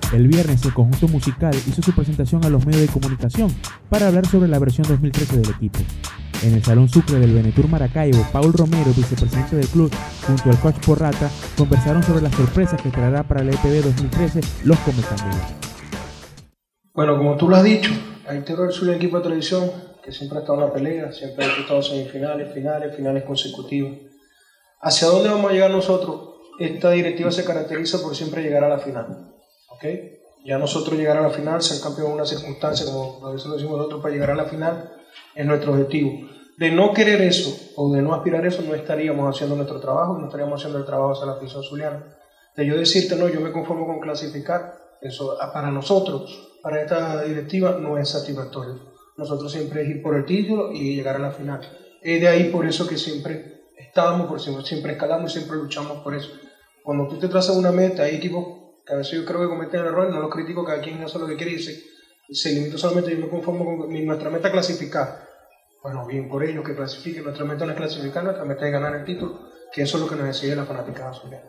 El viernes el conjunto musical hizo su presentación a los medios de comunicación para hablar sobre la versión 2013 del equipo. En el Salón Sucre del Benetur Maracaibo, Paul Romero, vicepresidente del club, junto al coach Porrata, conversaron sobre las sorpresas que traerá para el EPB 2013 los Comecandela. Bueno, como tú lo has dicho, Gaiteros del Zulia es un equipo de tradición que siempre ha estado en la pelea, siempre ha disputado semifinales, finales consecutivas. ¿Hacia dónde vamos a llegar nosotros? Esta directiva se caracteriza por siempre llegar a la final. ¿Okay? Ya nosotros llegar a la final, ser campeón en una circunstancia, como a veces lo decimos nosotros, para llegar a la final, es nuestro objetivo. De no querer eso o de no aspirar a eso, no estaríamos haciendo nuestro trabajo, no estaríamos haciendo el trabajo hacia la afición zuliana. De yo decirte, no, yo me conformo con clasificar, eso para nosotros, para esta directiva, no es satisfactorio. Nosotros siempre es ir por el título y llegar a la final. Es de ahí por eso que siempre estábamos, siempre escalamos y siempre luchamos por eso. Cuando tú te trazas una meta, hay equipos que a veces yo creo que cometen errores, no los critico, cada quien hace lo que quiere y se limita solamente, yo me conformo con nuestra meta clasificar. Bueno, bien por ellos que clasifiquen, nuestra meta no es clasificar, nuestra meta es ganar el título, que eso es lo que nos decide la fanaticada zuliana.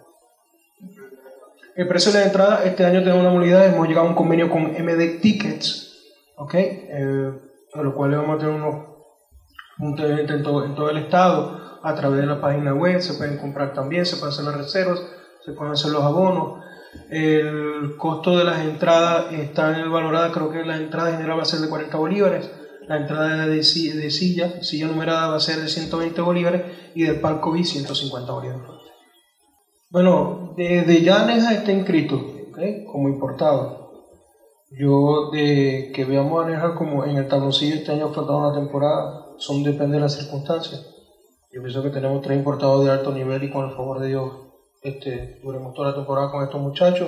El precio de la entrada, este año tenemos una modalidad, hemos llegado a un convenio con MD Tickets, ¿okay? A lo cual vamos a tener unos puntos de venta en todo el estado, a través de la página web, se pueden comprar también, se pueden hacer las reservas, se pueden hacer los abonos. El costo de las entradas está valorada, creo que la entrada general va a ser de 40 bolívares, la entrada de silla numerada va a ser de 120 bolívares y del palco VIP 150 bolívares. Bueno, desde ya Neja está inscrito, ¿okay? Como importado. Yo de que veamos a Neja como en el tabloncillo este año faltaba una temporada, depende de las circunstancias. Yo pienso que tenemos 3 importados de alto nivel y con el favor de Dios duremos toda la temporada con estos muchachos.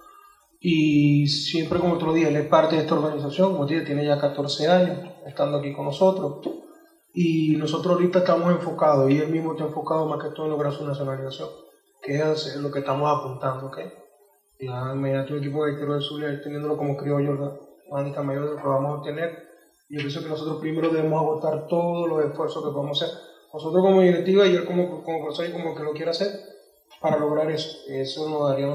Y siempre, como te lo dije, él es parte de esta organización, como te dije, tiene ya 14 años estando aquí con nosotros. Y nosotros ahorita estamos enfocados, y él mismo está enfocado más que todo en lograr su nacionalización, que es lo que estamos apuntando, ¿okay? Ya mediante un equipo de Gaiteros del Zulia, teniéndolo como criollo, la única mayor de lo que vamos a obtener. Yo pienso que nosotros primero debemos agotar todos los esfuerzos que podemos hacer. Nosotros como directiva y él como profesor y como que lo quiera hacer para lograr eso. Eso nos daría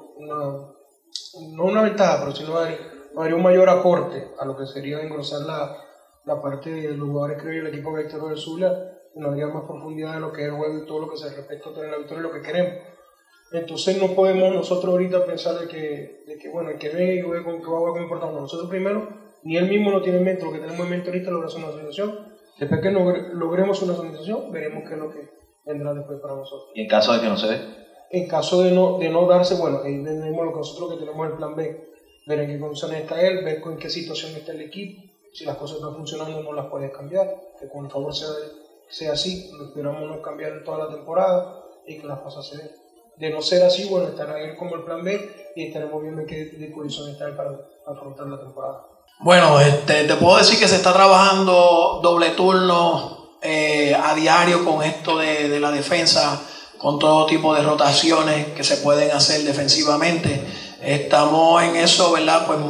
no una ventaja, pero sí nos daría un mayor aporte a lo que sería engrosar la parte de los jugadores que el equipo Gaiteros del Zulia, y nos daría más profundidad de lo que es el juego y todo lo que se respecta a tener la victoria y lo que queremos. Entonces no podemos nosotros ahorita pensar de que bueno, el que ve y juegue con que va a jugar como importante. Nosotros primero, ni él mismo lo tiene en mente, lo que tenemos en mente ahorita es lograr su nacionalización. Después que logremos una nacionalización, veremos qué es lo que vendrá después para nosotros. ¿Y en caso de que no se dé? En caso de no darse, bueno, ahí tenemos lo que nosotros que tenemos el plan B, ver en qué condiciones está él, ver en qué situación está el equipo, si las cosas están funcionando no las puedes cambiar, que con el favor sea así, esperamos no cambiar en toda la temporada y que las cosas se den. De no ser así, bueno, estará él como el plan B y estaremos viendo en qué disposición está él para afrontar la temporada. Bueno, te puedo decir que se está trabajando doble turno a diario con esto de la defensa, con todo tipo de rotaciones que se pueden hacer defensivamente. Estamos en eso, ¿verdad? Pues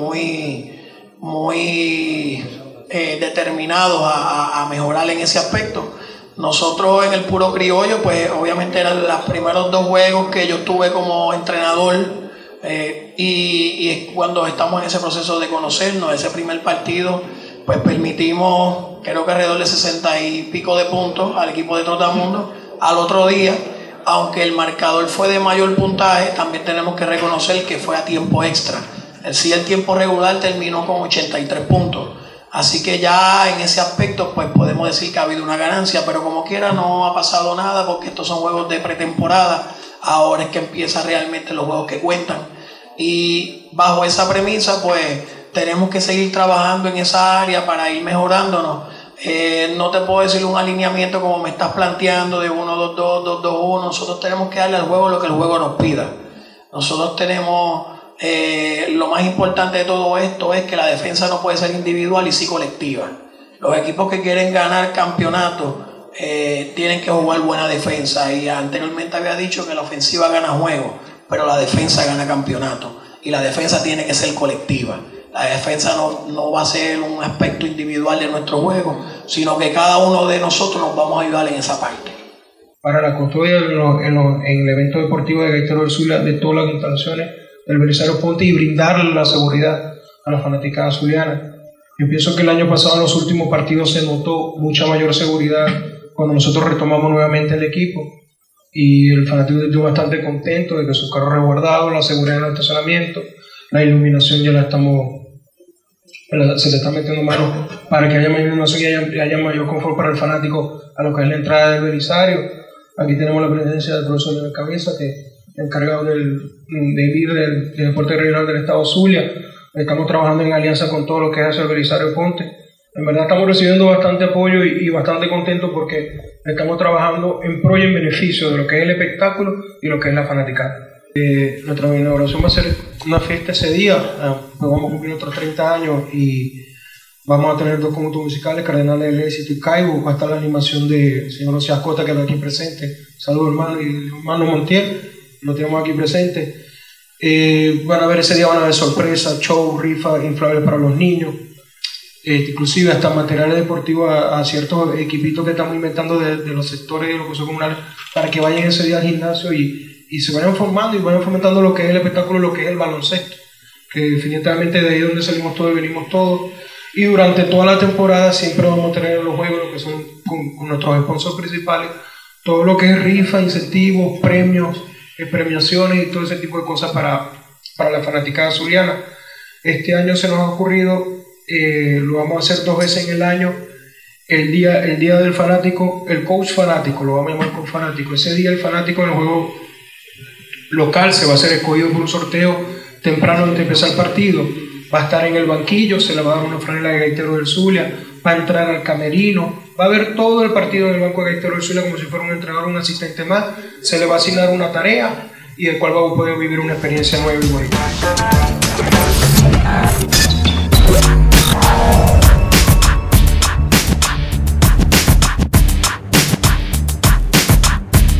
muy determinados a mejorar en ese aspecto. Nosotros en el puro criollo, pues obviamente eran los primeros 2 juegos que yo tuve como entrenador y es cuando estamos en ese proceso de conocernos. Ese primer partido, pues permitimos, creo que alrededor de 60 y pico de puntos al equipo de Trotamundo. Al otro día, aunque el marcador fue de mayor puntaje, también tenemos que reconocer que fue a tiempo extra. El tiempo regular terminó con 83 puntos. Así que ya en ese aspecto pues podemos decir que ha habido una ganancia, pero como quiera no ha pasado nada porque estos son juegos de pretemporada. Ahora es que empiezan realmente los juegos que cuentan. Y bajo esa premisa pues tenemos que seguir trabajando en esa área para ir mejorándonos. No te puedo decir un alineamiento como me estás planteando de 1-2-2, 2-2-1. Nosotros tenemos que darle al juego lo que el juego nos pida. Nosotros tenemos... lo más importante de todo esto es que la defensa no puede ser individual y sí colectiva. Los equipos que quieren ganar campeonatos tienen que jugar buena defensa, y anteriormente había dicho que la ofensiva gana juegos, pero la defensa gana campeonatos, y la defensa tiene que ser colectiva. La defensa no va a ser un aspecto individual de nuestro juego, sino que cada uno de nosotros nos vamos a ayudar en esa parte. Para la custodia en el evento deportivo de Gaiteros del Zulia de todas las instalaciones, del Belisario Ponte y brindarle la seguridad a la fanaticada zuliana. Yo pienso que el año pasado en los últimos partidos se notó mucha mayor seguridad cuando nosotros retomamos nuevamente el equipo, y el fanático estuvo bastante contento de que sus carros resguardados, la seguridad en el estacionamiento, la iluminación ya se le está metiendo mano para que haya mayor iluminación y haya mayor confort para el fanático a lo que es la entrada del Belisario. Aquí tenemos la presencia del profesor Leonel Cabeza, que es encargado del deporte regional del estado Zulia. Estamos trabajando en alianza con todo lo que hace el Belisario Ponte. En verdad estamos recibiendo bastante apoyo y bastante contentos porque estamos trabajando en pro y en beneficio de lo que es el espectáculo y lo que es la fanaticada. Nuestra inauguración va a ser una fiesta ese día, pues vamos a cumplir nuestros 30 años y vamos a tener 2 conjuntos musicales, Cardenales del Éxito y Caibo. Va a estar la animación del señor Ocias Cota, que está aquí presente. Saludos hermano, y hermano Montiel, lo tenemos aquí presente. Ese día van a haber sorpresas, show, rifa, inflables para los niños, inclusive hasta materiales deportivos a ciertos equipitos que estamos inventando de los sectores de los cursos comunales para que vayan ese día al gimnasio y se vayan formando y vayan fomentando lo que es el espectáculo, lo que es el baloncesto, que definitivamente de ahí es donde salimos todos y venimos todos. Y durante toda la temporada siempre vamos a tener los juegos, lo que son con nuestros sponsors principales, todo lo que es rifa, incentivos, premios, premiaciones y todo ese tipo de cosas para la fanaticada zuliana. Este año se nos ha ocurrido, lo vamos a hacer 2 veces en el año, el día del fanático, el coach fanático, lo vamos a llamar coach fanático. Ese día el fanático en el juego local se va a ser escogido por un sorteo temprano antes de empezar el partido. Va a estar en el banquillo, se le va a dar una franela de Gaiteros del Zulia, va a entrar al camerino, va a ver todo el partido en el banco de Gaiteros del Zulia como si fuera un entrenador o un asistente más. Se le va a asignar una tarea y del cual va a poder vivir una experiencia nueva y bonita.